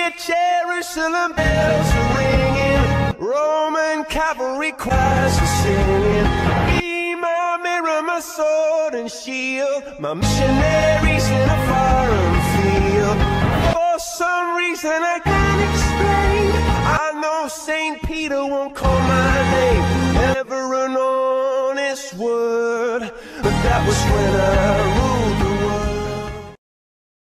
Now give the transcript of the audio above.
Jerusalem bells are ringing, Roman cavalry choirs are singing. Be my mirror, my sword and shield, my missionaries in a foreign field. For some reason I can't explain, I know St. Peter won't call my name, never an honest word, but that was when I